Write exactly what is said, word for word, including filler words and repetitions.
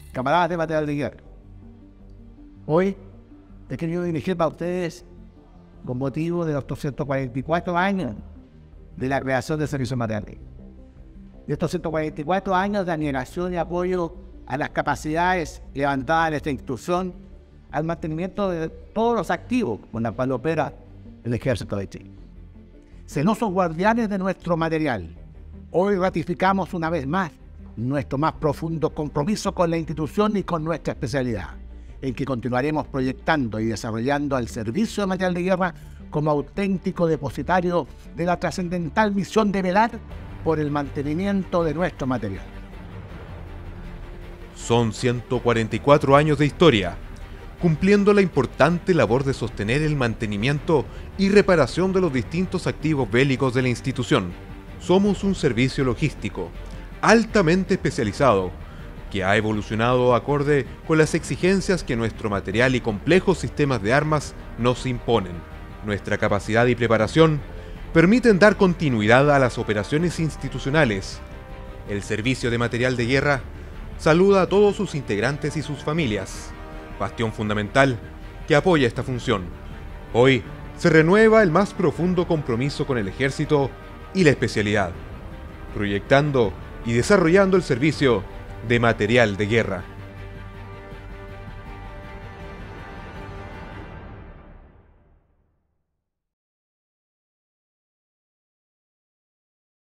Camaradas de material de guerra, hoy he querido dirigir para ustedes con motivo de los doscientos cuarenta y cuatro años de la creación del Servicio de Material de Guerra. De estos ciento cuarenta y cuatro años de admiración y apoyo a las capacidades levantadas en esta institución, al mantenimiento de todos los activos con los cuales opera el Ejército de Chile. Celosos guardianes de nuestro material, hoy ratificamos una vez más nuestro más profundo compromiso con la institución y con nuestra especialidad, en que continuaremos proyectando y desarrollando al Servicio de Material de Guerra como auténtico depositario de la trascendental misión de velar por el mantenimiento de nuestro material. Son ciento cuarenta y cuatro años de historia, cumpliendo la importante labor de sostener el mantenimiento y reparación de los distintos activos bélicos de la institución. Somos un servicio logístico altamente especializado, que ha evolucionado acorde con las exigencias que nuestro material y complejos sistemas de armas nos imponen. Nuestra capacidad y preparación permiten dar continuidad a las operaciones institucionales. El Servicio de Material de Guerra saluda a todos sus integrantes y sus familias, bastión fundamental que apoya esta función. Hoy se renueva el más profundo compromiso con el Ejército y la especialidad, proyectando y desarrollando el servicio de material de guerra.